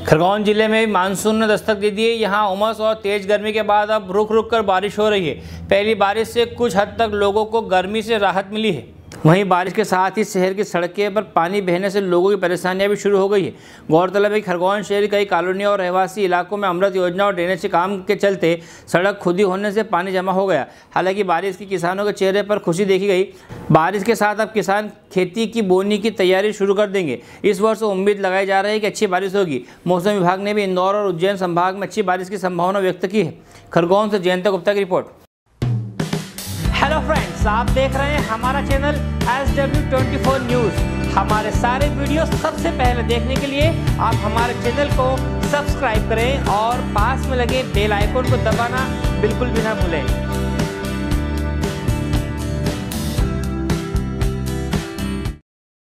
खरगोन जिले में मानसून ने दस्तक दे दी है। यहाँ उमस और तेज गर्मी के बाद अब रुक रुक कर बारिश हो रही है। पहली बारिश से कुछ हद तक लोगों को गर्मी से राहत मिली है। वहीं बारिश के साथ ही शहर की सड़कें पर पानी बहने से लोगों की परेशानियां भी शुरू हो गई है। गौरतलब है कि खरगोन शहर की कई कॉलोनियों और रहवासी इलाकों में अमृत योजना और ड्रेनेज के काम के चलते सड़क खुदी होने से पानी जमा हो गया। हालांकि बारिश की किसानों के चेहरे पर खुशी देखी गई। बारिश के साथ अब किसान खेती की बोनी की तैयारी शुरू कर देंगे। इस वर्ष उम्मीद लगाई जा रही है कि अच्छी बारिश होगी। मौसम विभाग ने भी इंदौर और उज्जैन संभाग में अच्छी बारिश की संभावना व्यक्त की है। खरगोन से जयंत गुप्ता की रिपोर्ट। हेलो फ्रेंड्स, आप देख रहे हैं हमारा चैनल SW24 न्यूज़। हमारे सारे वीडियो सबसे पहले देखने के लिए आप हमारे चैनल को सब्सक्राइब करें और पास में लगे बेल आइकन को दबाना बिल्कुल भी ना भूलें।